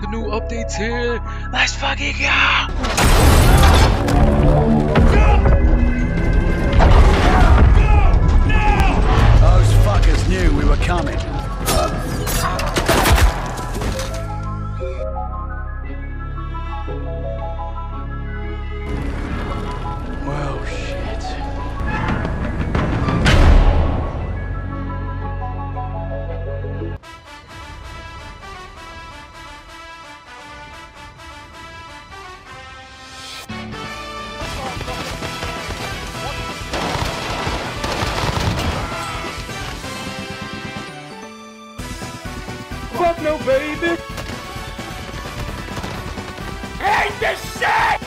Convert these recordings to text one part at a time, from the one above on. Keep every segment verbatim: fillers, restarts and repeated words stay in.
new update's here. Let's fucking go! Those fuckers knew we were coming. Well, shit. Fuck no, baby! Hate this shit!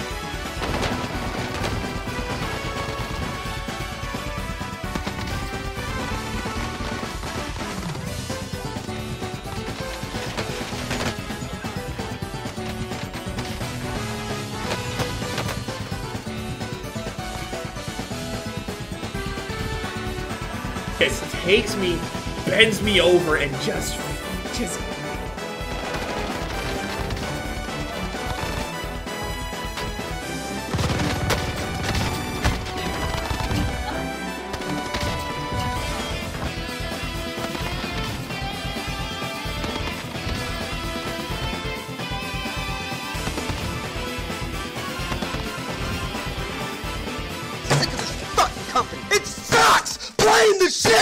This takes me, bends me over, and just, just. Sick of this fucking company. It sucks! Blame the shit!